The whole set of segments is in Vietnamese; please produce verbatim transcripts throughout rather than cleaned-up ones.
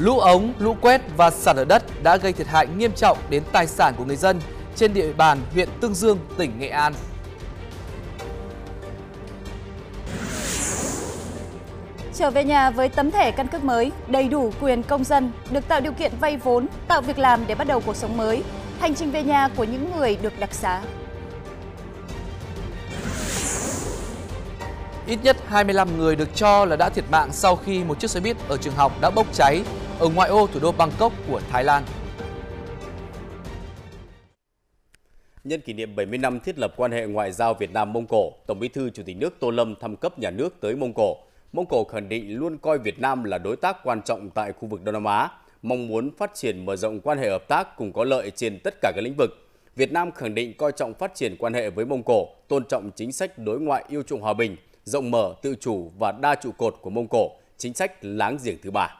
Lũ ống, lũ quét và sạt lở đất đã gây thiệt hại nghiêm trọng đến tài sản của người dân trên địa bàn huyện Tương Dương, tỉnh Nghệ An. Trở về nhà với tấm thẻ căn cước mới, đầy đủ quyền công dân, được tạo điều kiện vay vốn, tạo việc làm để bắt đầu cuộc sống mới. Hành trình về nhà của những người được đặc xá. Ít nhất hai mươi lăm người được cho là đã thiệt mạng sau khi một chiếc xe buýt ở trường học đã bốc cháy ở ngoại ô thủ đô Bangkok của Thái Lan. Nhân kỷ niệm bảy mươi năm thiết lập quan hệ ngoại giao Việt Nam-Mông Cổ, Tổng Bí thư Chủ tịch nước Tô Lâm thăm cấp nhà nước tới Mông Cổ. Mông Cổ khẳng định luôn coi Việt Nam là đối tác quan trọng tại khu vực Đông Nam Á, mong muốn phát triển mở rộng quan hệ hợp tác cùng có lợi trên tất cả các lĩnh vực. Việt Nam khẳng định coi trọng phát triển quan hệ với Mông Cổ, tôn trọng chính sách đối ngoại yêu chuộng hòa bình, rộng mở, tự chủ và đa trụ cột của Mông Cổ, chính sách láng giềng thứ ba.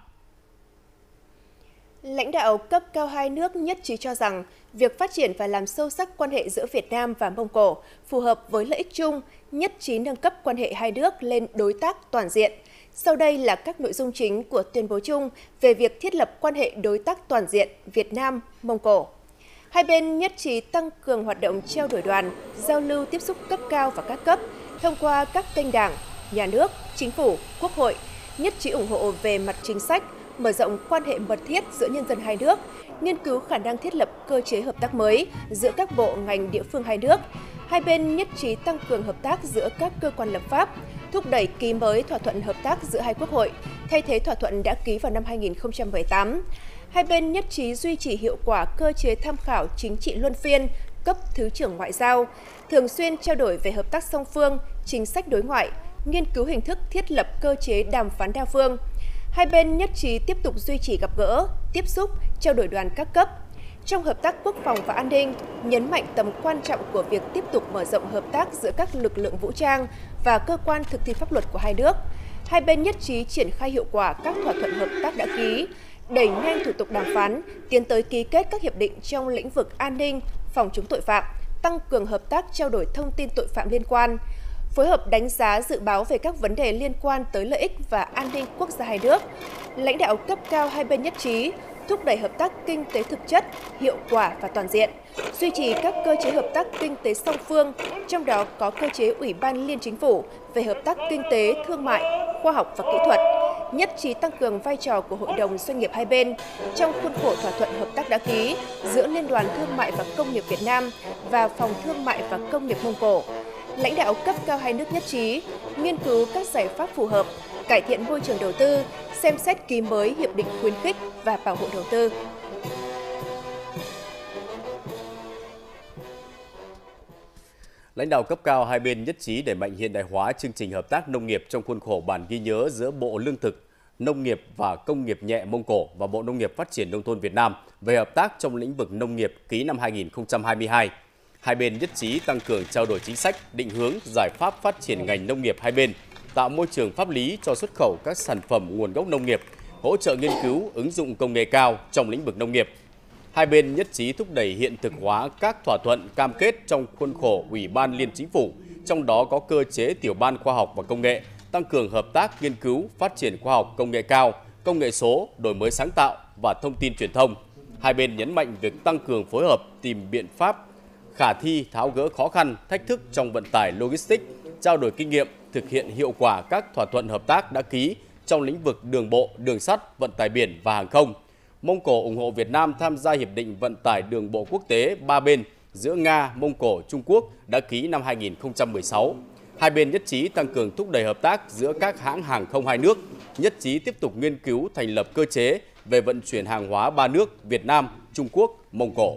Lãnh đạo cấp cao hai nước nhất trí cho rằng việc phát triển và làm sâu sắc quan hệ giữa Việt Nam và Mông Cổ phù hợp với lợi ích chung, nhất trí nâng cấp quan hệ hai nước lên đối tác toàn diện. Sau đây là các nội dung chính của tuyên bố chung về việc thiết lập quan hệ đối tác toàn diện Việt Nam-Mông Cổ. Hai bên nhất trí tăng cường hoạt động trao đổi đoàn, giao lưu tiếp xúc cấp cao và các cấp thông qua các kênh đảng, nhà nước, chính phủ, quốc hội, nhất trí ủng hộ về mặt chính sách, mở rộng quan hệ mật thiết giữa nhân dân hai nước, nghiên cứu khả năng thiết lập cơ chế hợp tác mới giữa các bộ ngành địa phương hai nước. Hai bên nhất trí tăng cường hợp tác giữa các cơ quan lập pháp, thúc đẩy ký mới thỏa thuận hợp tác giữa hai quốc hội, thay thế thỏa thuận đã ký vào năm hai nghìn không trăm mười tám. Hai bên nhất trí duy trì hiệu quả cơ chế tham khảo chính trị luân phiên, cấp Thứ trưởng Ngoại giao, thường xuyên trao đổi về hợp tác song phương, chính sách đối ngoại, nghiên cứu hình thức thiết lập cơ chế đàm phán đa phương. Hai bên nhất trí tiếp tục duy trì gặp gỡ, tiếp xúc, trao đổi đoàn các cấp. Trong hợp tác quốc phòng và an ninh, nhấn mạnh tầm quan trọng của việc tiếp tục mở rộng hợp tác giữa các lực lượng vũ trang và cơ quan thực thi pháp luật của hai nước. Hai bên nhất trí triển khai hiệu quả các thỏa thuận hợp tác đã ký, đẩy nhanh thủ tục đàm phán, tiến tới ký kết các hiệp định trong lĩnh vực an ninh, phòng chống tội phạm, tăng cường hợp tác trao đổi thông tin tội phạm liên quan, phối hợp đánh giá dự báo về các vấn đề liên quan tới lợi ích và an ninh quốc gia hai nước. Lãnh đạo cấp cao hai bên nhất trí thúc đẩy hợp tác kinh tế thực chất, hiệu quả và toàn diện, duy trì các cơ chế hợp tác kinh tế song phương, trong đó có cơ chế Ủy ban Liên Chính phủ về hợp tác kinh tế, thương mại, khoa học và kỹ thuật, nhất trí tăng cường vai trò của Hội đồng Doanh nghiệp hai bên trong khuôn khổ thỏa thuận hợp tác đã ký giữa Liên đoàn Thương mại và Công nghiệp Việt Nam và Phòng Thương mại và Công nghiệp Mông Cổ. Lãnh đạo cấp cao hai nước nhất trí nghiên cứu các giải pháp phù hợp, cải thiện môi trường đầu tư, xem xét ký mới hiệp định khuyến khích và bảo hộ đầu tư. Lãnh đạo cấp cao hai bên nhất trí đẩy mạnh hiện đại hóa chương trình hợp tác nông nghiệp trong khuôn khổ bản ghi nhớ giữa Bộ Lương thực, Nông nghiệp và Công nghiệp nhẹ Mông Cổ và Bộ Nông nghiệp Phát triển Nông thôn Việt Nam về hợp tác trong lĩnh vực nông nghiệp ký năm hai nghìn không trăm hai mươi hai. Hai bên nhất trí tăng cường trao đổi chính sách, định hướng, giải pháp phát triển ngành nông nghiệp hai bên, tạo môi trường pháp lý cho xuất khẩu các sản phẩm nguồn gốc nông nghiệp, hỗ trợ nghiên cứu, ứng dụng công nghệ cao trong lĩnh vực nông nghiệp. Hai bên nhất trí thúc đẩy hiện thực hóa các thỏa thuận cam kết trong khuôn khổ Ủy ban Liên Chính phủ, trong đó có cơ chế Tiểu ban Khoa học và Công nghệ, tăng cường hợp tác nghiên cứu, phát triển khoa học công nghệ cao, công nghệ số, đổi mới sáng tạo và thông tin truyền thông. Hai bên nhấn mạnh việc tăng cường phối hợp tìm biện pháp khả thi tháo gỡ khó khăn, thách thức trong vận tải logistics, trao đổi kinh nghiệm, thực hiện hiệu quả các thỏa thuận hợp tác đã ký trong lĩnh vực đường bộ, đường sắt, vận tải biển và hàng không. Mông Cổ ủng hộ Việt Nam tham gia Hiệp định Vận tải Đường bộ Quốc tế ba bên giữa Nga, Mông Cổ, Trung Quốc đã ký năm hai nghìn không trăm mười sáu. Hai bên nhất trí tăng cường thúc đẩy hợp tác giữa các hãng hàng không hai nước, nhất trí tiếp tục nghiên cứu thành lập cơ chế về vận chuyển hàng hóa ba nước Việt Nam, Trung Quốc, Mông Cổ.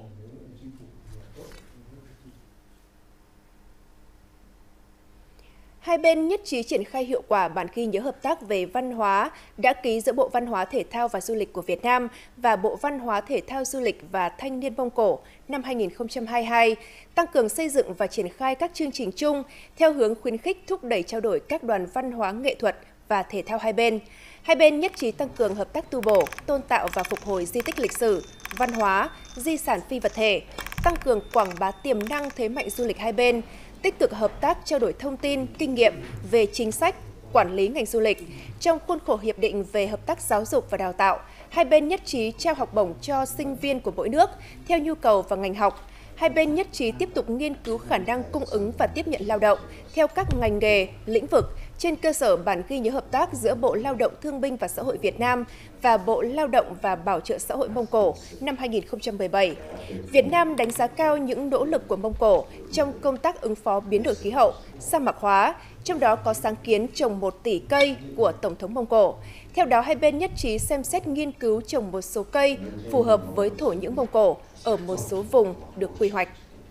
Hai bên nhất trí triển khai hiệu quả bản ghi nhớ hợp tác về văn hóa đã ký giữa Bộ Văn hóa Thể thao và Du lịch của Việt Nam và Bộ Văn hóa Thể thao Du lịch và Thanh niên Mông Cổ năm hai nghìn không trăm hai mươi hai, tăng cường xây dựng và triển khai các chương trình chung theo hướng khuyến khích thúc đẩy trao đổi các đoàn văn hóa nghệ thuật và thể thao hai bên. Hai bên nhất trí tăng cường hợp tác tu bổ, tôn tạo và phục hồi di tích lịch sử, văn hóa, di sản phi vật thể, tăng cường quảng bá tiềm năng thế mạnh du lịch hai bên, tích cực hợp tác trao đổi thông tin, kinh nghiệm về chính sách, quản lý ngành du lịch. Trong khuôn khổ Hiệp định về Hợp tác Giáo dục và Đào tạo, Hai bên nhất trí trao học bổng cho sinh viên của mỗi nước theo nhu cầu và ngành học. Hai bên nhất trí tiếp tục nghiên cứu khả năng cung ứng và tiếp nhận lao động theo các ngành nghề, lĩnh vực trên cơ sở bản ghi nhớ hợp tác giữa Bộ Lao động Thương binh và Xã hội Việt Nam và Bộ Lao động và Bảo trợ Xã hội Mông Cổ năm hai nghìn không trăm mười bảy. Việt Nam đánh giá cao những nỗ lực của Mông Cổ trong công tác ứng phó biến đổi khí hậu, sa mạc hóa, trong đó có sáng kiến trồng một tỷ cây của Tổng thống Mông Cổ. Theo đó, hai bên nhất trí xem xét nghiên cứu trồng một số cây phù hợp với thổ nhưỡng Mông Cổ ở một số vùng được quy hoạch.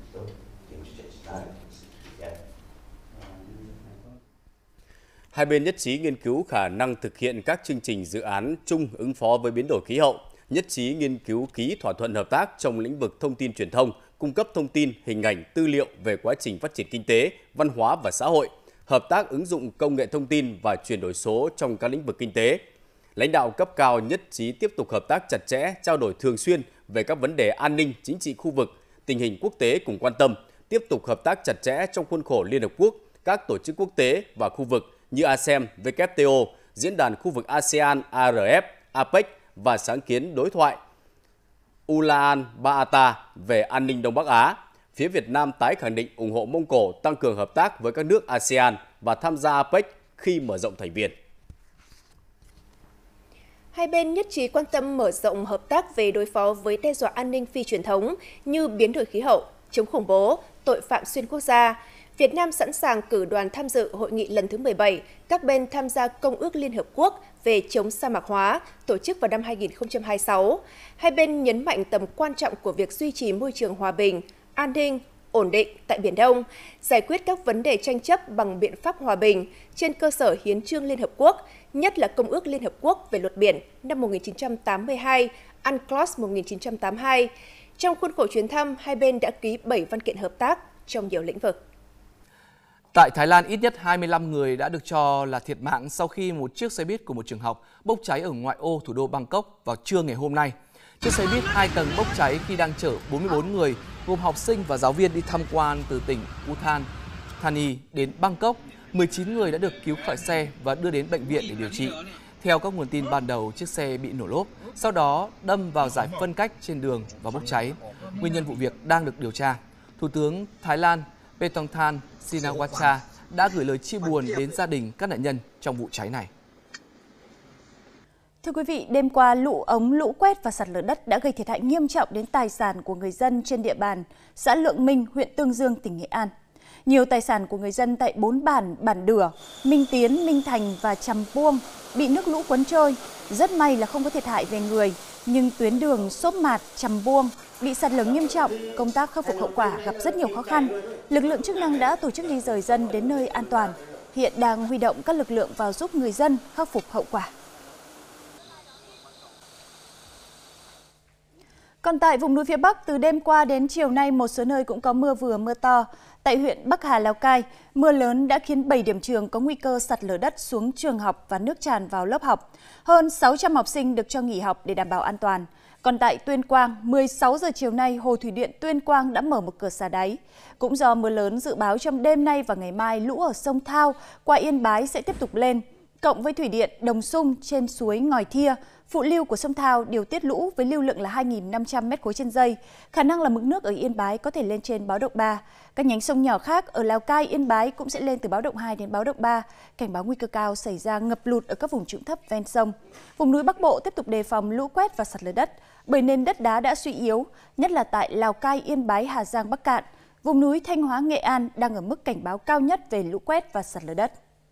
Hai bên nhất trí nghiên cứu khả năng thực hiện các chương trình dự án chung ứng phó với biến đổi khí hậu, nhất trí nghiên cứu ký thỏa thuận hợp tác trong lĩnh vực thông tin truyền thông, cung cấp thông tin, hình ảnh, tư liệu về quá trình phát triển kinh tế, văn hóa và xã hội, hợp tác ứng dụng công nghệ thông tin và chuyển đổi số trong các lĩnh vực kinh tế. Lãnh đạo cấp cao nhất trí tiếp tục hợp tác chặt chẽ, trao đổi thường xuyên về các vấn đề an ninh, chính trị khu vực, tình hình quốc tế cùng quan tâm, tiếp tục hợp tác chặt chẽ trong khuôn khổ Liên Hợp Quốc, các tổ chức quốc tế và khu vực như a sê an, vê kép tê o, Diễn đàn khu vực a sê an, a rờ ép, a pếch và sáng kiến đối thoại Ulaanbaatar về an ninh Đông Bắc Á. Phía Việt Nam tái khẳng định ủng hộ Mông Cổ tăng cường hợp tác với các nước a sê an và tham gia a pếch khi mở rộng thành viên. Hai bên nhất trí quan tâm mở rộng hợp tác về đối phó với đe dọa an ninh phi truyền thống như biến đổi khí hậu, chống khủng bố, tội phạm xuyên quốc gia. Việt Nam sẵn sàng cử đoàn tham dự hội nghị lần thứ mười bảy các bên tham gia Công ước Liên Hợp Quốc về chống sa mạc hóa, tổ chức vào năm hai nghìn không trăm hai mươi sáu. Hai bên nhấn mạnh tầm quan trọng của việc duy trì môi trường hòa bình, an ninh, ổn định tại Biển Đông, giải quyết các vấn đề tranh chấp bằng biện pháp hòa bình trên cơ sở Hiến chương Liên Hợp Quốc, nhất là Công ước Liên Hợp Quốc về luật biển năm một nghìn chín trăm tám mươi hai, UNCLOS một nghìn chín trăm tám mươi hai. Trong khuôn khổ chuyến thăm, hai bên đã ký bảy văn kiện hợp tác trong nhiều lĩnh vực. Tại Thái Lan, ít nhất hai mươi lăm người đã được cho là thiệt mạng sau khi một chiếc xe buýt của một trường học bốc cháy ở ngoại ô thủ đô Bangkok vào trưa ngày hôm nay. Chiếc xe buýt hai tầng bốc cháy khi đang chở bốn mươi bốn người, gồm học sinh và giáo viên đi tham quan từ tỉnh Uttar Thani đến Bangkok. mười chín người đã được cứu khỏi xe và đưa đến bệnh viện để điều trị. Theo các nguồn tin ban đầu, chiếc xe bị nổ lốp, sau đó đâm vào giải phân cách trên đường và bốc cháy. Nguyên nhân vụ việc đang được điều tra. Thủ tướng Thái Lan Paetongtarn Shinawatra đã gửi lời chia buồn đến gia đình các nạn nhân trong vụ cháy này. Thưa quý vị, đêm qua lũ ống, lũ quét và sạt lở đất đã gây thiệt hại nghiêm trọng đến tài sản của người dân trên địa bàn xã Lượng Minh, huyện Tương Dương, tỉnh Nghệ An. Nhiều tài sản của người dân tại bốn bản Bản Đửa, Minh Tiến, Minh Thành và Chằm Puông bị nước lũ cuốn trôi. Rất may là không có thiệt hại về người, nhưng tuyến đường Xốp Mạt, Chằm Puông bị sạt lở nghiêm trọng, công tác khắc phục hậu quả gặp rất nhiều khó khăn. Lực lượng chức năng đã tổ chức di dời dân đến nơi an toàn, hiện đang huy động các lực lượng vào giúp người dân khắc phục hậu quả. Còn tại vùng núi phía Bắc, từ đêm qua đến chiều nay, một số nơi cũng có mưa vừa mưa to. Tại huyện Bắc Hà, Lào Cai, mưa lớn đã khiến bảy điểm trường có nguy cơ sạt lở đất xuống trường học và nước tràn vào lớp học. Hơn sáu trăm học sinh được cho nghỉ học để đảm bảo an toàn. Còn tại Tuyên Quang, mười sáu giờ chiều nay, Hồ Thủy Điện Tuyên Quang đã mở một cửa xả đáy. Cũng do mưa lớn, dự báo trong đêm nay và ngày mai, lũ ở sông Thao qua Yên Bái sẽ tiếp tục lên. Cộng với thủy điện Đồng Sung trên suối Ngòi Thia, phụ lưu của sông Thao điều tiết lũ với lưu lượng là hai nghìn năm trăm mét khối trên giây. Khả năng là mực nước ở Yên Bái có thể lên trên báo động ba. Các nhánh sông nhỏ khác ở Lào Cai, Yên Bái cũng sẽ lên từ báo động hai đến báo động ba. Cảnh báo nguy cơ cao xảy ra ngập lụt ở các vùng trũng thấp ven sông. Vùng núi Bắc Bộ tiếp tục đề phòng lũ quét và sạt lở đất, bởi nền đất đá đã suy yếu, nhất là tại Lào Cai, Yên Bái, Hà Giang, Bắc Cạn. Vùng núi Thanh Hóa, Nghệ An đang ở mức cảnh báo cao nhất về lũ quét và sạt lở đất.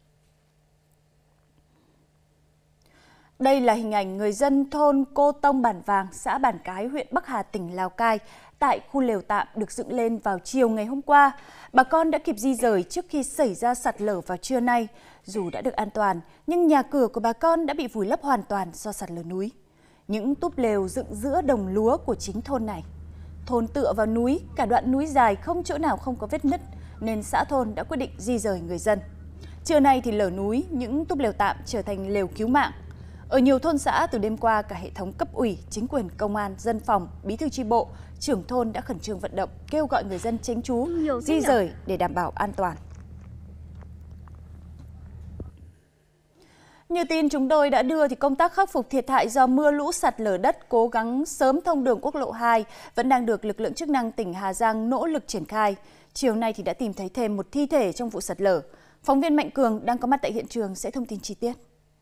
Đây là hình ảnh người dân thôn Cô Tông Bản Vàng, xã Bản Cái, huyện Bắc Hà, tỉnh Lào Cai, tại khu lều tạm được dựng lên vào chiều ngày hôm qua. Bà con đã kịp di rời trước khi xảy ra sạt lở vào trưa nay. Dù đã được an toàn, nhưng nhà cửa của bà con đã bị vùi lấp hoàn toàn do sạt lở núi. Những túp lều dựng giữa đồng lúa của chính thôn này. Thôn tựa vào núi, cả đoạn núi dài không chỗ nào không có vết nứt, nên xã thôn đã quyết định di rời người dân. Trưa nay thì lở núi, những túp lều tạm trở thành lều cứu mạng. Ở nhiều thôn xã, từ đêm qua, cả hệ thống cấp ủy, chính quyền, công an, dân phòng, bí thư chi bộ, trưởng thôn đã khẩn trương vận động, kêu gọi người dân tránh trú, di rời để đảm bảo an toàn. Như tin chúng tôi đã đưa thì công tác khắc phục thiệt hại do mưa lũ sạt lở đất, cố gắng sớm thông đường quốc lộ hai vẫn đang được lực lượng chức năng tỉnh Hà Giang nỗ lực triển khai. Chiều nay thì đã tìm thấy thêm một thi thể trong vụ sạt lở. Phóng viên Mạnh Cường đang có mặt tại hiện trường sẽ thông tin chi tiết.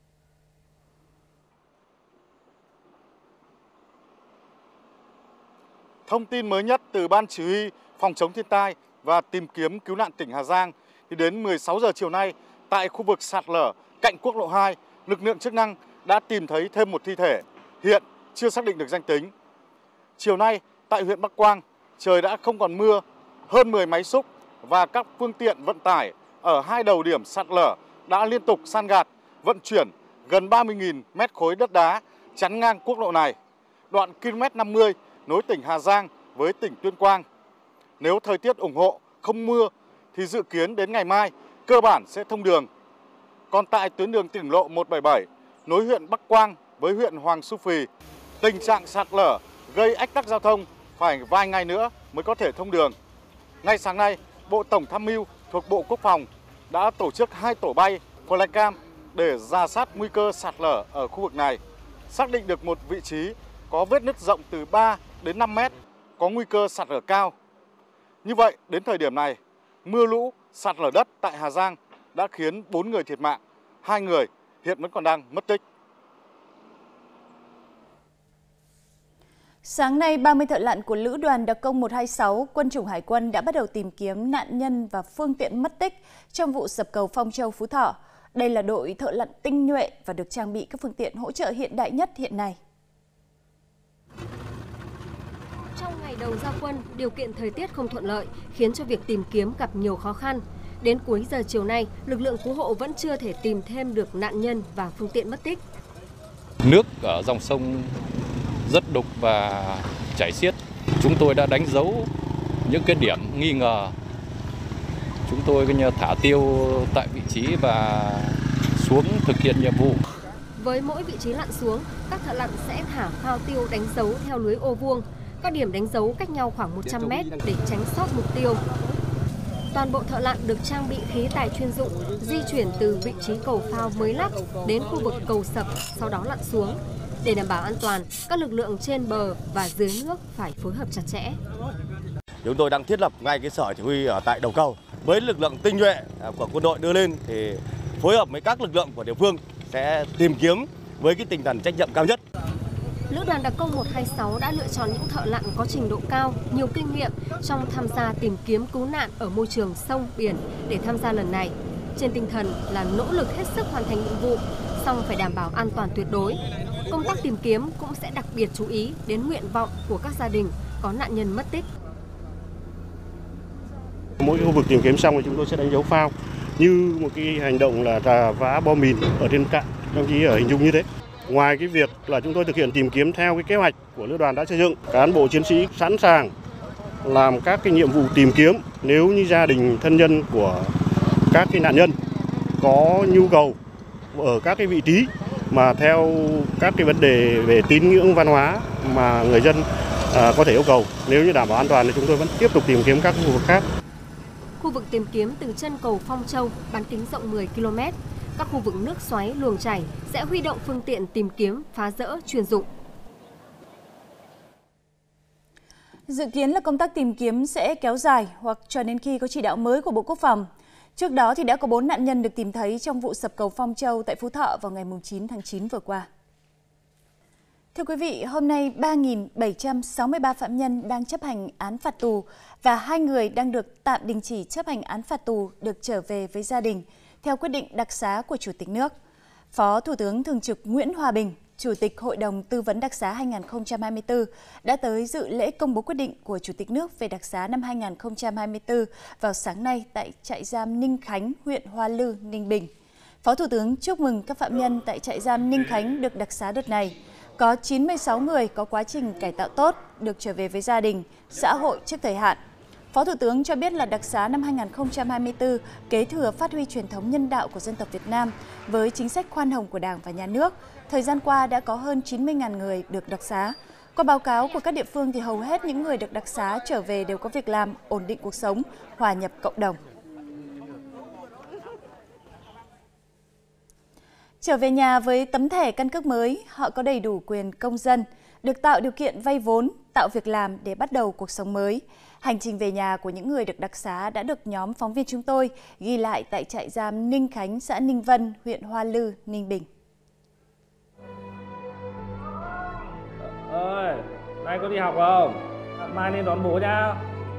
Thông tin mới nhất từ Ban Chỉ huy Phòng chống thiên tai và tìm kiếm cứu nạn tỉnh Hà Giang thì đến mười sáu giờ chiều nay tại khu vực sạt lở cạnh quốc lộ hai, lực lượng chức năng đã tìm thấy thêm một thi thể, hiện chưa xác định được danh tính. Chiều nay tại huyện Bắc Quang, trời đã không còn mưa, hơn mười máy xúc và các phương tiện vận tải ở hai đầu điểm sạt lở đã liên tục san gạt, vận chuyển gần ba mươi nghìn mét khối đất đá chắn ngang quốc lộ này, đoạn ki lô mét năm mươi nối tỉnh Hà Giang với tỉnh Tuyên Quang. Nếu thời tiết ủng hộ, không mưa thì dự kiến đến ngày mai cơ bản sẽ thông đường. Còn tại tuyến đường tỉnh lộ một bảy bảy nối huyện Bắc Quang với huyện Hoàng Su Phì, tình trạng sạt lở gây ách tắc giao thông phải vài ngày nữa mới có thể thông đường. Ngay sáng nay, Bộ Tổng tham mưu thuộc Bộ Quốc phòng đã tổ chức hai tổ bay flycam để rà soát nguy cơ sạt lở ở khu vực này, xác định được một vị trí có vết nứt rộng từ ba đến năm mét, có nguy cơ sạt lở cao. Như vậy, đến thời điểm này, mưa lũ, sạt lở đất tại Hà Giang đã khiến bốn người thiệt mạng, hai người hiện vẫn còn đang mất tích. Sáng nay, ba mươi thợ lặn của Lữ đoàn Đặc công một hai sáu, Quân chủng Hải quân đã bắt đầu tìm kiếm nạn nhân và phương tiện mất tích trong vụ sập cầu Phong Châu, Phú Thọ. Đây là đội thợ lặn tinh nhuệ và được trang bị các phương tiện hỗ trợ hiện đại nhất hiện nay. Trong ngày đầu ra quân, điều kiện thời tiết không thuận lợi khiến cho việc tìm kiếm gặp nhiều khó khăn. Đến cuối giờ chiều nay, lực lượng cứu hộ vẫn chưa thể tìm thêm được nạn nhân và phương tiện mất tích. Nước ở dòng sông rất đục và chảy xiết. Chúng tôi đã đánh dấu những cái điểm nghi ngờ. Chúng tôi thả tiêu tại vị trí và xuống thực hiện nhiệm vụ. Với mỗi vị trí lặn xuống, các thợ lặn sẽ thả phao tiêu đánh dấu theo lưới ô vuông. Các điểm đánh dấu cách nhau khoảng một trăm mét để tránh sót mục tiêu. Toàn bộ thợ lặn được trang bị khí tài chuyên dụng, di chuyển từ vị trí cầu phao mới lắp đến khu vực cầu sập, sau đó lặn xuống. Để đảm bảo an toàn, các lực lượng trên bờ và dưới nước phải phối hợp chặt chẽ. Chúng tôi đang thiết lập ngay cái sở chỉ huy ở tại đầu cầu. Với lực lượng tinh nhuệ của quân đội đưa lên thì phối hợp với các lực lượng của địa phương sẽ tìm kiếm với cái tinh thần trách nhiệm cao nhất. Lữ đoàn Đặc công một hai sáu đã lựa chọn những thợ lặn có trình độ cao, nhiều kinh nghiệm trong tham gia tìm kiếm cứu nạn ở môi trường sông, biển để tham gia lần này. Trên tinh thần là nỗ lực hết sức hoàn thành nhiệm vụ, song phải đảm bảo an toàn tuyệt đối. Công tác tìm kiếm cũng sẽ đặc biệt chú ý đến nguyện vọng của các gia đình có nạn nhân mất tích. Mỗi khu vực tìm kiếm xong thì chúng tôi sẽ đánh dấu phao như một cái hành động là rà vá bom mìn ở trên cạn, đồng chí ở hình dung như thế. Ngoài cái việc là chúng tôi thực hiện tìm kiếm theo cái kế hoạch của lữ đoàn đã xây dựng, cán bộ chiến sĩ sẵn sàng làm các cái nhiệm vụ tìm kiếm nếu như gia đình thân nhân của các cái nạn nhân có nhu cầu ở các cái vị trí mà theo các cái vấn đề về tín ngưỡng văn hóa mà người dân à, có thể yêu cầu. Nếu như đảm bảo an toàn thì chúng tôi vẫn tiếp tục tìm kiếm các khu vực khác. Khu vực tìm kiếm từ chân cầu Phong Châu bán kính rộng mười ki lô mét. Các khu vực nước xoáy, luồng chảy sẽ huy động phương tiện tìm kiếm phá rỡ chuyên dụng. Dự kiến là công tác tìm kiếm sẽ kéo dài hoặc cho đến khi có chỉ đạo mới của Bộ Quốc phòng. Trước đó thì đã có bốn nạn nhân được tìm thấy trong vụ sập cầu Phong Châu tại Phú Thọ vào ngày chín tháng chín vừa qua. Thưa quý vị, hôm nay ba nghìn bảy trăm sáu mươi ba phạm nhân đang chấp hành án phạt tù và hai người đang được tạm đình chỉ chấp hành án phạt tù được trở về với gia đình theo quyết định đặc xá của Chủ tịch nước. Phó Thủ tướng Thường trực Nguyễn Hòa Bình, Chủ tịch Hội đồng Tư vấn Đặc xá hai nghìn không trăm hai mươi tư đã tới dự lễ công bố quyết định của Chủ tịch nước về đặc xá năm hai nghìn không trăm hai mươi tư vào sáng nay tại trại giam Ninh Khánh, huyện Hoa Lư, Ninh Bình. Phó Thủ tướng chúc mừng các phạm nhân tại trại giam Ninh Khánh được đặc xá đợt này. Có chín mươi sáu người có quá trình cải tạo tốt, được trở về với gia đình, xã hội trước thời hạn. Phó Thủ tướng cho biết là đặc xá năm hai nghìn không trăm hai mươi tư kế thừa phát huy truyền thống nhân đạo của dân tộc Việt Nam với chính sách khoan hồng của Đảng và Nhà nước. Thời gian qua đã có hơn chín mươi nghìn người được đặc xá. Qua báo cáo của các địa phương thì hầu hết những người được đặc xá trở về đều có việc làm, ổn định cuộc sống, hòa nhập cộng đồng. Trở về nhà với tấm thẻ căn cước mới, họ có đầy đủ quyền công dân, được tạo điều kiện vay vốn, tạo việc làm để bắt đầu cuộc sống mới. Hành trình về nhà của những người được đặc xá đã được nhóm phóng viên chúng tôi ghi lại tại trại giam Ninh Khánh, xã Ninh Vân, huyện Hoa Lư, Ninh Bình. Ơi, nay có đi học không? Mai nên đón bố nhá.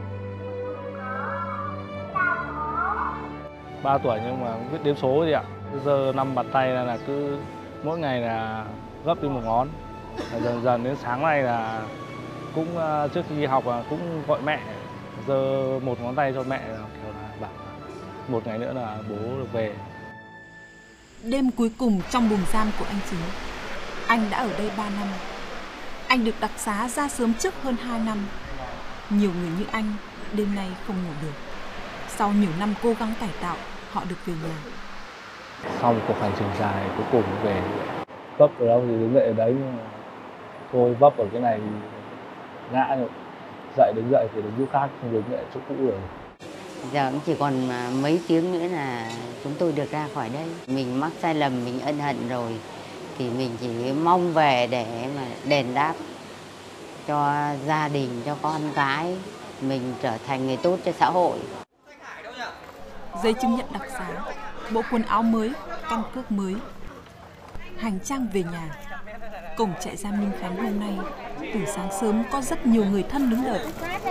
ba tuổi nhưng mà biết đếm số gì ạ. Giờ năm bàn tay là, là cứ mỗi ngày là gấp đi một ngón. Dần dần đến sáng nay là cũng trước khi đi học là cũng gọi mẹ, giờ một ngón tay cho mẹ, kiểu là bảo một ngày nữa là bố được về. Đêm cuối cùng trong buồng giam của anh Chính, anh đã ở đây ba năm. Anh được đặc xá ra sớm trước hơn hai năm. Nhiều người như anh đêm nay không ngủ được. Sau nhiều năm cố gắng cải tạo, họ được về nhà. Sau một cuộc hành trình dài cuối cùng về. Vấp ở đâu thì đứng dậy ở đấy, nhưng mà thôi vấp ở cái này ngã rồi. Dậy đứng dậy thì đứng chỗ khác, không đứng dậy chỗ cũ rồi. Giờ cũng chỉ còn mấy tiếng nữa là chúng tôi được ra khỏi đây. Mình mắc sai lầm, mình ân hận rồi thì mình chỉ mong về để mà đền đáp cho gia đình, cho con cái, mình trở thành người tốt cho xã hội. Giấy chứng nhận đặc xá, bộ quần áo mới, căn cước mới, hành trang về nhà. Cổng trại giam Ninh Khánh hôm nay, từ sáng sớm có rất nhiều người thân đứng đợi.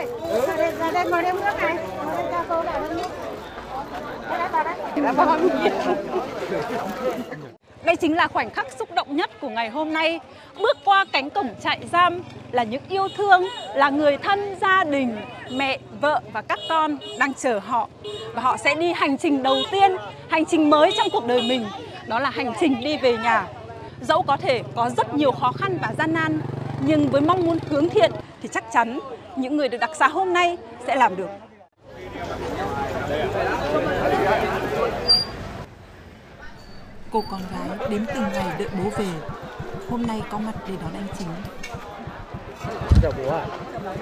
Đây chính là khoảnh khắc xúc động nhất của ngày hôm nay. Bước qua cánh cổng trại giam là những yêu thương, là người thân, gia đình, mẹ, vợ và các con đang chờ họ. Và họ sẽ đi hành trình đầu tiên, hành trình mới trong cuộc đời mình. Đó là hành trình đi về nhà. Dẫu có thể có rất nhiều khó khăn và gian nan, nhưng với mong muốn hướng thiện thì chắc chắn những người được đặc xá hôm nay sẽ làm được. Cô con gái đếm từng ngày đợi bố về, hôm nay có mặt để đón anh Chính. Chào bố ạ.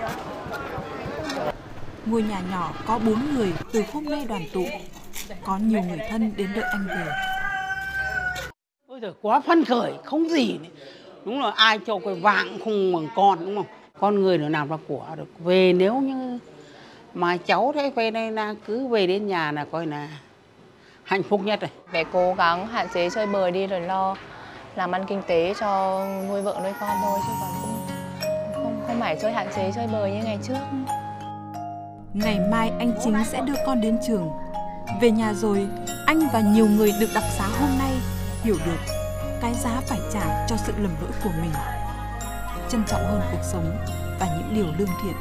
Ngôi nhà nhỏ có bốn người từ hôm nay đoàn tụ, có nhiều người thân đến đợi anh về. Ôi giời, quá phấn khởi, không gì nữa. Đúng là ai cho cái vàng không bằng con, đúng không? Con người nó làm ra của được. Về nếu như mà cháu thấy về đây là cứ về đến nhà là coi là hạnh phúc nhất rồi. Phải cố gắng hạn chế chơi bời đi rồi lo làm ăn kinh tế cho nuôi vợ nuôi con thôi, chứ còn cũng không, không phải chơi hạn chế chơi bời như ngày trước. Ngày mai anh Chính sẽ đưa con đến trường. Về nhà rồi, anh và nhiều người được đặc xá hôm nay hiểu được cái giá phải trả cho sự lầm lỗi của mình, trân trọng hơn cuộc sống và những điều lương thiện.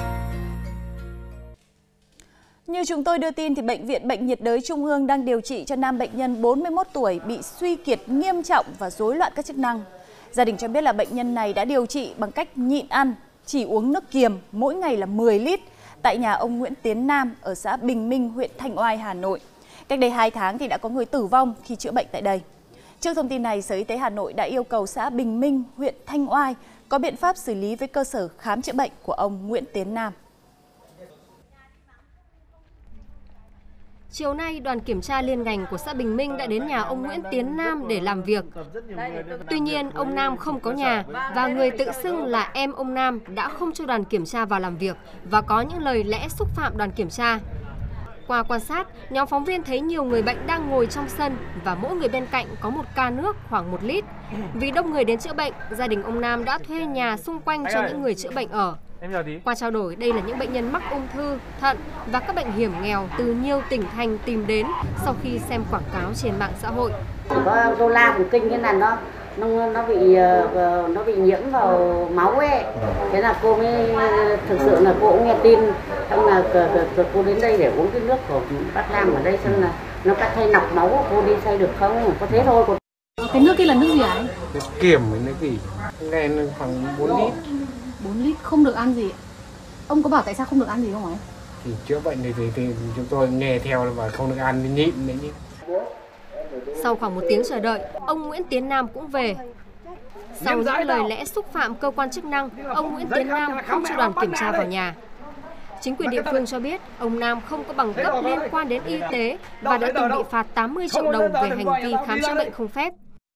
Như chúng tôi đưa tin, thì Bệnh viện Bệnh nhiệt đới Trung ương đang điều trị cho nam bệnh nhân bốn mươi mốt tuổi bị suy kiệt nghiêm trọng và rối loạn các chức năng. Gia đình cho biết là bệnh nhân này đã điều trị bằng cách nhịn ăn, chỉ uống nước kiềm mỗi ngày là mười lít tại nhà ông Nguyễn Tiến Nam ở xã Bình Minh, huyện Thanh Oai, Hà Nội. Cách đây hai tháng thì đã có người tử vong khi chữa bệnh tại đây. Trước thông tin này, Sở Y tế Hà Nội đã yêu cầu xã Bình Minh, huyện Thanh Oai có biện pháp xử lý với cơ sở khám chữa bệnh của ông Nguyễn Tiến Nam. Chiều nay, đoàn kiểm tra liên ngành của xã Bình Minh đã đến nhà ông Nguyễn Tiến Nam để làm việc. Tuy nhiên, ông Nam không có nhà và người tự xưng là em ông Nam đã không cho đoàn kiểm tra vào làm việc và có những lời lẽ xúc phạm đoàn kiểm tra. Qua quan sát, nhóm phóng viên thấy nhiều người bệnh đang ngồi trong sân và mỗi người bên cạnh có một ca nước khoảng một lít. Vì đông người đến chữa bệnh, gia đình ông Nam đã thuê nhà xung quanh cho những người chữa bệnh ở. Qua trao đổi, đây là những bệnh nhân mắc ung thư, thận và các bệnh hiểm nghèo từ nhiều tỉnh thành tìm đến sau khi xem quảng cáo trên mạng xã hội. Có rô la thần kinh, cái là nó nó nó bị nó bị nhiễm vào máu ấy, thế là cô mới thực sự là cô cũng nghe tin, xong là cô đến đây để uống cái nước của bác Nam ở đây, xong là nó cắt thay lọc máu của cô đi xay được không, có thế thôi. Cái nước kia là nước gì hả anh? Nước kiềm với nước gì? Này khoảng bốn lít. bốn lít không được ăn gì? Ông có bảo tại sao không được ăn gì không ấy? Thì chữa bệnh thì, thì, thì chúng tôi nghe theo và không được ăn, nhịn đấy nhỉ. Sau khoảng một tiếng chờ đợi, ông Nguyễn Tiến Nam cũng về. Sau những lời lẽ xúc phạm cơ quan chức năng, ông Nguyễn Tiến Nam không cho đoàn kiểm tra vào nhà. Chính quyền địa phương cho biết ông Nam không có bằng cấp liên quan đến y tế và đã từng bị phạt tám mươi triệu đồng về hành vi khám chữa bệnh không phép.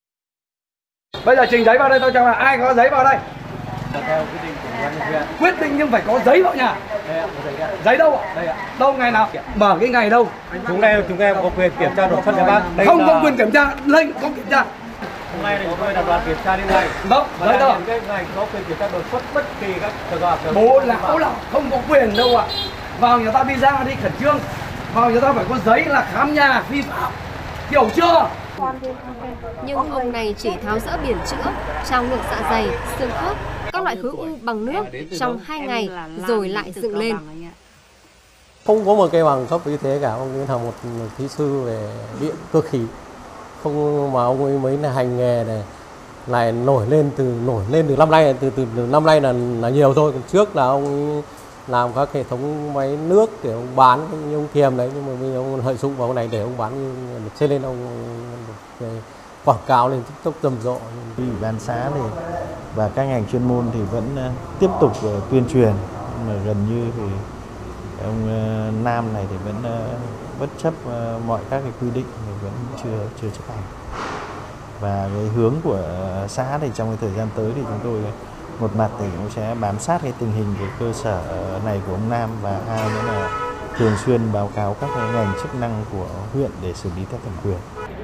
Bây giờ trình giấy vào đây tôi cho là ai có giấy vào đây. Theo quyết định của ban huyện. Quyết định nhưng phải có giấy vào nhà. Giấy đâu ạ? Đây ạ. Đâu ngày nào? Mở cái ngày đâu? Chúng em chúng em có quyền kiểm tra đột xuất cho bác. Không có quyền kiểm tra, lệnh có kiểm tra. Hôm nay thì chúng tôi là đoàn kiểm tra liên ngành. Vâng, giấy đâu? Cái ngành có quyền kiểm tra đột xuất bất kỳ các trường hợp. Bố lão là không có quyền đâu ạ. Vào nhà ta đi ra đi khẩn trương. Vào nhà ta phải có giấy là khám nhà vi phạm. Hiểu chưa? Nhưng ông này chỉ tháo dỡ biển chữa, trào ngược dạ dày, xương khớp, các loại khối u bằng nước trong hai ngày rồi lại dựng lên. Không có một cái bằng cấp y tế cả, ông ấy là một kỹ sư về điện cơ khí. Không mà ông ấy mới là hành nghề này lại nổi lên từ nổi lên từ năm nay từ từ, từ năm nay là là nhiều thôi. Còn trước là ông ấy làm các hệ thống máy nước để ông bán như ông Thiềm đấy, nhưng mà bây giờ ông lợi dụng vào cái này để ông bán trên lên ông quảng cáo lên TikTok rầm rộ. Ủy ban xã thì và các ngành chuyên môn thì vẫn tiếp tục tuyên truyền, nhưng mà gần như thì ông Nam này thì vẫn bất chấp mọi các cái quy định thì vẫn chưa chưa chấp hành. Và cái hướng của xã thì trong cái thời gian tới thì chúng tôi một mặt thì cũng sẽ bám sát cái tình hình của cơ sở này của ông Nam, và hai nữa là thường xuyên báo cáo các cái ngành chức năng của huyện để xử lý theo thẩm quyền.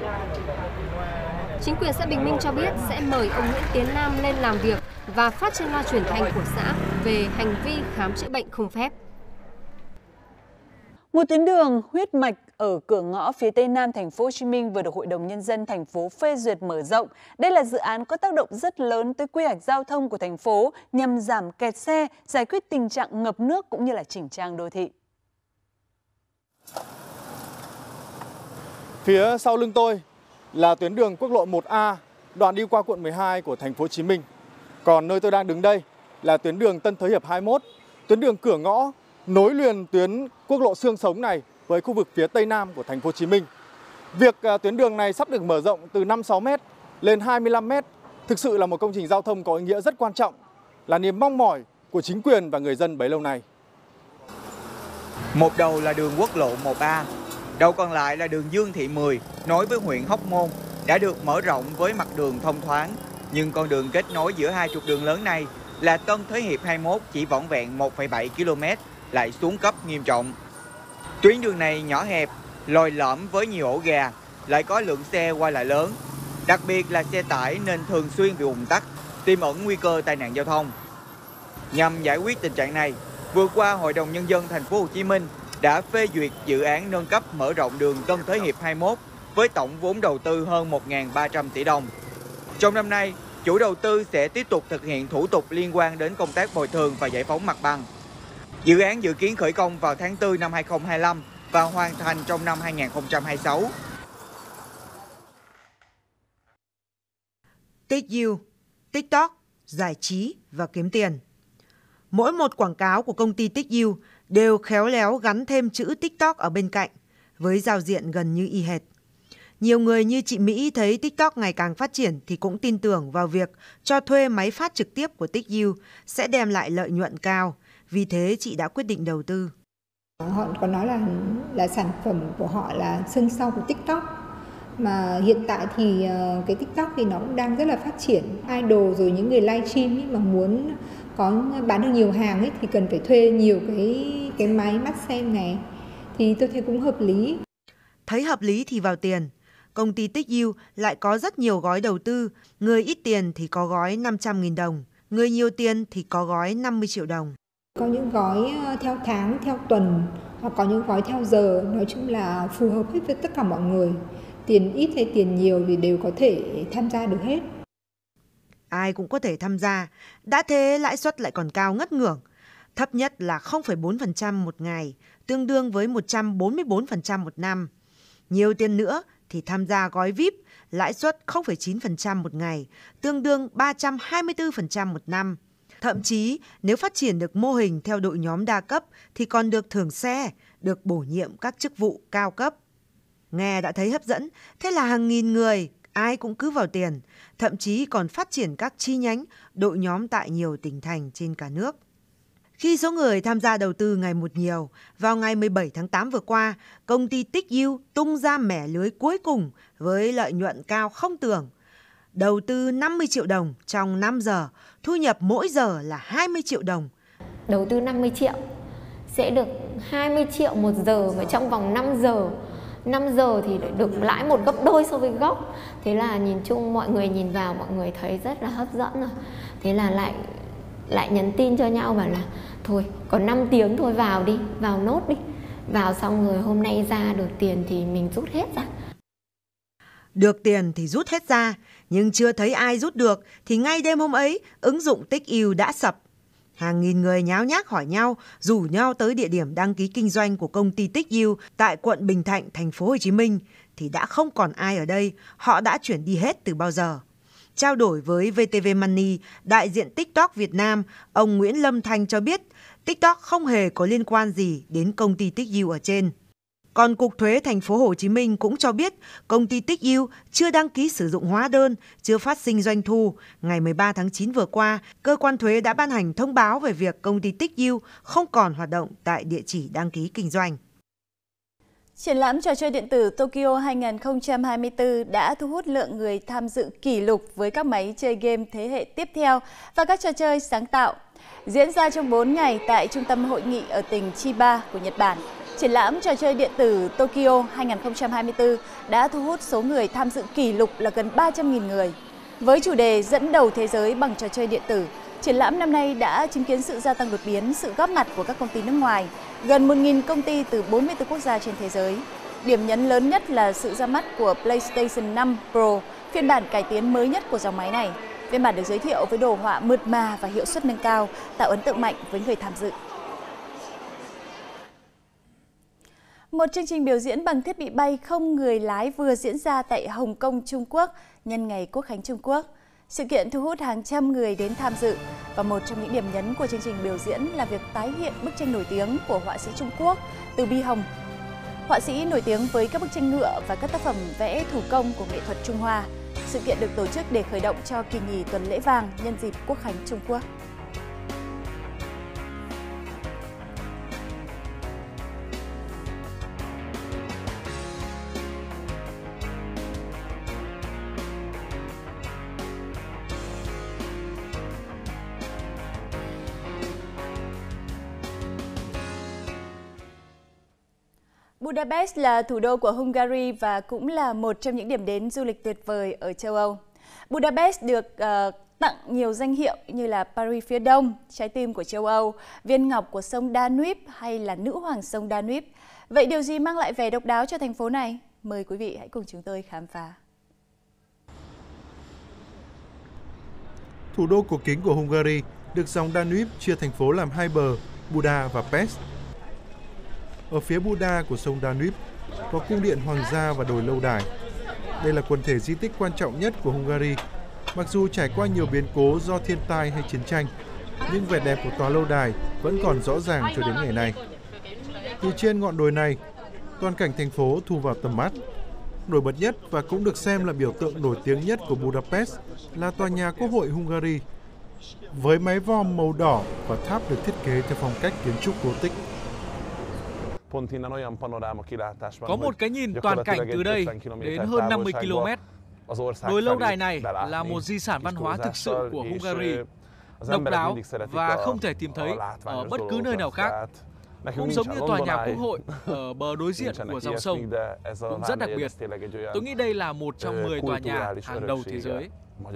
Chính quyền xã Bình Minh cho biết sẽ mời ông Nguyễn Tiến Nam lên làm việc và phát trên loa truyền thanh của xã về hành vi khám chữa bệnh không phép. Một tuyến đường huyết mạch ở cửa ngõ phía tây nam thành phố Hồ Chí Minh vừa được Hội đồng Nhân dân thành phố phê duyệt mở rộng. Đây là dự án có tác động rất lớn tới quy hoạch giao thông của thành phố nhằm giảm kẹt xe, giải quyết tình trạng ngập nước cũng như là chỉnh trang đô thị. Phía sau lưng tôi là tuyến đường quốc lộ một A, đoạn đi qua quận mười hai của thành phố Hồ Chí Minh. Còn nơi tôi đang đứng đây là tuyến đường Tân Thới Hiệp hai mươi mốt, tuyến đường cửa ngõ nối liền tuyến quốc lộ xương sống này với khu vực phía tây nam của thành phố Hồ Chí Minh. Việc tuyến đường này sắp được mở rộng từ năm mươi sáu mét lên hai mươi lăm mét thực sự là một công trình giao thông có ý nghĩa rất quan trọng, là niềm mong mỏi của chính quyền và người dân bấy lâu nay. Một đầu là đường quốc lộ một A, đầu còn lại là đường Dương Thị mười nối với huyện Hóc Môn đã được mở rộng với mặt đường thông thoáng, nhưng con đường kết nối giữa hai trục đường lớn này là Tân Thới Hiệp hai mươi mốt chỉ vỏn vẹn một phẩy bảy ki lô mét, lại xuống cấp nghiêm trọng. Tuyến đường này nhỏ hẹp, lồi lõm với nhiều ổ gà, lại có lượng xe qua lại lớn, đặc biệt là xe tải nên thường xuyên bị ùn tắc, tiềm ẩn nguy cơ tai nạn giao thông. Nhằm giải quyết tình trạng này, vừa qua Hội đồng Nhân dân thành phố Hồ Chí Minh đã phê duyệt dự án nâng cấp mở rộng đường Tân Thới Hiệp hai mươi mốt với tổng vốn đầu tư hơn một nghìn ba trăm tỷ đồng. Trong năm nay, chủ đầu tư sẽ tiếp tục thực hiện thủ tục liên quan đến công tác bồi thường và giải phóng mặt bằng. Dự án dự kiến khởi công vào tháng tư năm hai nghìn không trăm hai mươi lăm và hoàn thành trong năm hai nghìn không trăm hai mươi sáu. TikYou, TikTok, giải trí và kiếm tiền. Mỗi một quảng cáo của công ty TikYou đều khéo léo gắn thêm chữ TikTok ở bên cạnh, với giao diện gần như y hệt. Nhiều người như chị Mỹ thấy TikTok ngày càng phát triển thì cũng tin tưởng vào việc cho thuê máy phát trực tiếp của TikYou sẽ đem lại lợi nhuận cao. Vì thế chị đã quyết định đầu tư. Họ có nói là là sản phẩm của họ là sân sau của TikTok. Mà hiện tại thì cái TikTok thì nó cũng đang rất là phát triển. Idol rồi những người livestream ấy mà muốn có bán được nhiều hàng ấy thì cần phải thuê nhiều cái cái máy mắt xem này. Thì tôi thấy cũng hợp lý. Thấy hợp lý thì vào tiền. Công ty TikYou lại có rất nhiều gói đầu tư. Người ít tiền thì có gói năm trăm nghìn đồng. Người nhiều tiền thì có gói năm mươi triệu đồng. Có những gói theo tháng, theo tuần hoặc có những gói theo giờ. Nói chung là phù hợp hết với tất cả mọi người. Tiền ít hay tiền nhiều thì đều có thể tham gia được hết. Ai cũng có thể tham gia. Đã thế lãi suất lại còn cao ngất ngưởng. Thấp nhất là không phẩy bốn phần trăm một ngày, tương đương với một trăm bốn mươi bốn phần trăm một năm. Nhiều tiền nữa thì tham gia gói vi ai pi, lãi suất không phẩy chín phần trăm một ngày, tương đương ba trăm hai mươi tư phần trăm một năm. Thậm chí nếu phát triển được mô hình theo đội nhóm đa cấp thì còn được thưởng xe, được bổ nhiệm các chức vụ cao cấp. Nghe đã thấy hấp dẫn, thế là hàng nghìn người, ai cũng cứ vào tiền, thậm chí còn phát triển các chi nhánh, đội nhóm tại nhiều tỉnh thành trên cả nước. Khi số người tham gia đầu tư ngày một nhiều, vào ngày mười bảy tháng tám vừa qua, công ty TikYou tung ra mẻ lưới cuối cùng với lợi nhuận cao không tưởng. Đầu tư năm mươi triệu đồng trong năm giờ, thu nhập mỗi giờ là hai mươi triệu đồng. Đầu tư năm mươi triệu sẽ được hai mươi triệu một giờ và trong vòng năm giờ. năm giờ thì được lãi một gấp đôi so với gốc. Thế là nhìn chung mọi người nhìn vào mọi người thấy rất là hấp dẫn rồi. Thế là lại lại nhắn tin cho nhau bảo là thôi còn năm tiếng thôi, vào đi, vào nốt đi. Vào xong rồi hôm nay ra được tiền thì mình rút hết ra. Được tiền thì rút hết ra, nhưng chưa thấy ai rút được thì ngay đêm hôm ấy ứng dụng Tích Yêu đã sập. Hàng nghìn người nháo nhác hỏi nhau, rủ nhau tới địa điểm đăng ký kinh doanh của công ty Tích Yêu tại quận Bình Thạnh, thành phố Hồ Chí Minh thì đã không còn ai ở đây, họ đã chuyển đi hết từ bao giờ. Trao đổi với vê tê vê Money, đại diện TikTok Việt Nam, ông Nguyễn Lâm Thanh cho biết TikTok không hề có liên quan gì đến công ty Tích Yêu ở trên. Còn Cục Thuế thành phố Hồ Chí Minh cũng cho biết công ty Tích Yêu chưa đăng ký sử dụng hóa đơn, chưa phát sinh doanh thu. Ngày mười ba tháng chín vừa qua, cơ quan thuế đã ban hành thông báo về việc công ty Tích Yêu không còn hoạt động tại địa chỉ đăng ký kinh doanh. Triển lãm trò chơi điện tử Tokyo hai không hai tư đã thu hút lượng người tham dự kỷ lục với các máy chơi game thế hệ tiếp theo và các trò chơi sáng tạo. Diễn ra trong bốn ngày tại Trung tâm Hội nghị ở tỉnh Chiba của Nhật Bản. Triển lãm trò chơi điện tử Tokyo hai không hai tư đã thu hút số người tham dự kỷ lục là gần ba trăm nghìn người. Với chủ đề dẫn đầu thế giới bằng trò chơi điện tử, triển lãm năm nay đã chứng kiến sự gia tăng đột biến, sự góp mặt của các công ty nước ngoài, gần một nghìn công ty từ bốn mươi tư quốc gia trên thế giới. Điểm nhấn lớn nhất là sự ra mắt của PlayStation năm Pro, phiên bản cải tiến mới nhất của dòng máy này. Phiên bản được giới thiệu với đồ họa mượt mà và hiệu suất nâng cao, tạo ấn tượng mạnh với người tham dự. Một chương trình biểu diễn bằng thiết bị bay không người lái vừa diễn ra tại Hồng Kông, Trung Quốc nhân ngày Quốc khánh Trung Quốc. Sự kiện thu hút hàng trăm người đến tham dự và một trong những điểm nhấn của chương trình biểu diễn là việc tái hiện bức tranh nổi tiếng của họa sĩ Trung Quốc Từ Bi Hồng. Họa sĩ nổi tiếng với các bức tranh ngựa và các tác phẩm vẽ thủ công của nghệ thuật Trung Hoa. Sự kiện được tổ chức để khởi động cho kỳ nghỉ tuần lễ vàng nhân dịp Quốc khánh Trung Quốc. Budapest là thủ đô của Hungary và cũng là một trong những điểm đến du lịch tuyệt vời ở châu Âu. Budapest được uh, tặng nhiều danh hiệu như là Paris phía Đông, trái tim của châu Âu, viên ngọc của sông Danube hay là nữ hoàng sông Danube. Vậy điều gì mang lại vẻ độc đáo cho thành phố này? Mời quý vị hãy cùng chúng tôi khám phá. Thủ đô cổ kính của Hungary được dòng Danube chia thành phố làm hai bờ, Buda và Pest. Ở phía Buda của sông Danube có cung điện hoàng gia và đồi lâu đài. Đây là quần thể di tích quan trọng nhất của Hungary. Mặc dù trải qua nhiều biến cố do thiên tai hay chiến tranh, nhưng vẻ đẹp của tòa lâu đài vẫn còn rõ ràng cho đến ngày nay. Từ trên ngọn đồi này, toàn cảnh thành phố thu vào tầm mắt. Nổi bật nhất và cũng được xem là biểu tượng nổi tiếng nhất của Budapest là tòa nhà Quốc hội Hungary, với mái vòm màu đỏ và tháp được thiết kế theo phong cách kiến trúc cổ tích. Có một cái nhìn toàn cảnh từ đây đến hơn năm mươi ki lô mét. Đồi lâu đài này là một di sản văn hóa thực sự của Hungary, độc đáo và không thể tìm thấy ở bất cứ nơi nào khác. Cũng giống như tòa nhà Quốc hội ở bờ đối diện của dòng sông, cũng rất đặc biệt. Tôi nghĩ đây là một trong mười tòa nhà hàng đầu thế giới.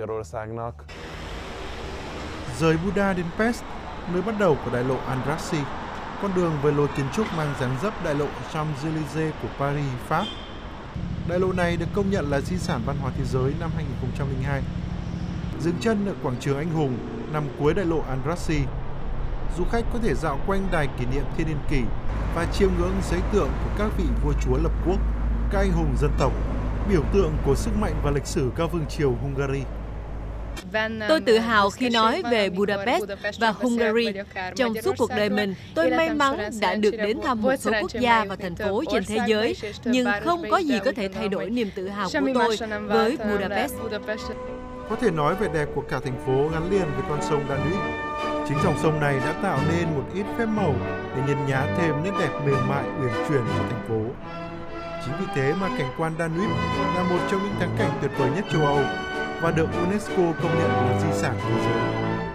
Rời Buda đến Pest, nơi bắt đầu của đại lộ Andrassy, con đường với lối kiến trúc mang dáng dấp đại lộ Champs-Élysées của Paris, Pháp. Đại lộ này được công nhận là di sản văn hóa thế giới năm hai nghìn không trăm lẻ hai. Dừng chân ở quảng trường Anh Hùng nằm cuối đại lộ Andrassy. Du khách có thể dạo quanh đài kỷ niệm Thiên Niên Kỷ và chiêm ngưỡng giấy tượng của các vị vua chúa lập quốc, các anh hùng dân tộc, biểu tượng của sức mạnh và lịch sử các vương triều Hungary. Tôi tự hào khi nói về Budapest và Hungary. Trong suốt cuộc đời mình, tôi may mắn đã được đến thăm một số quốc gia và thành phố trên thế giới, nhưng không có gì có thể thay đổi niềm tự hào của tôi với Budapest. Có thể nói vẻ đẹp của cả thành phố gắn liền với con sông Danube. Chính dòng sông này đã tạo nên một ít phép màu để nhấn nhá thêm nét đẹp mềm mại uyển chuyển của thành phố. Chính vì thế mà cảnh quan Danube là một trong những thắng cảnh tuyệt vời nhất châu Âu. và được UNESCO công nhận là di sản thế giới.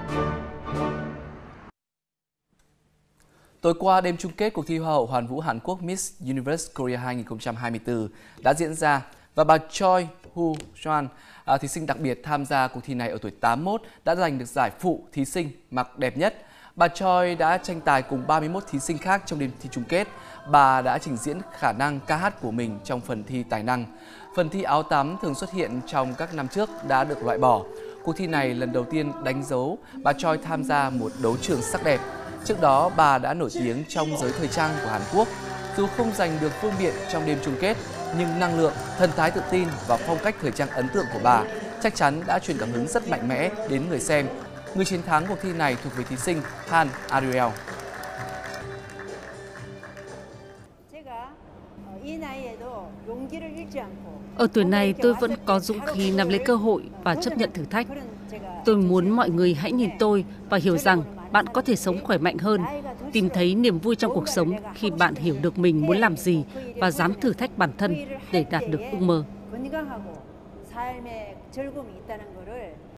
Tối qua, đêm chung kết cuộc thi Hoa hậu Hoàn vũ Hàn Quốc Miss Universe Korea hai không hai tư đã diễn ra và bà Choi Hu Joan, à, thí sinh đặc biệt tham gia cuộc thi này ở tuổi tám mươi mốt, đã giành được giải phụ thí sinh mặc đẹp nhất. Bà Choi đã tranh tài cùng ba mươi mốt thí sinh khác trong đêm thi chung kết. Bà đã trình diễn khả năng ca hát của mình trong phần thi tài năng. Phần thi áo tắm thường xuất hiện trong các năm trước đã được loại bỏ. Cuộc thi này lần đầu tiên đánh dấu bà Choi tham gia một đấu trường sắc đẹp. Trước đó, bà đã nổi tiếng trong giới thời trang của Hàn Quốc. Dù không giành được vương miện trong đêm chung kết, nhưng năng lượng, thần thái tự tin và phong cách thời trang ấn tượng của bà chắc chắn đã truyền cảm hứng rất mạnh mẽ đến người xem. Người chiến thắng cuộc thi này thuộc về thí sinh Han Ariel. Ở tuổi này tôi vẫn có dũng khí nắm lấy cơ hội và chấp nhận thử thách. Tôi muốn mọi người hãy nhìn tôi và hiểu rằng bạn có thể sống khỏe mạnh hơn, tìm thấy niềm vui trong cuộc sống khi bạn hiểu được mình muốn làm gì và dám thử thách bản thân để đạt được ước mơ.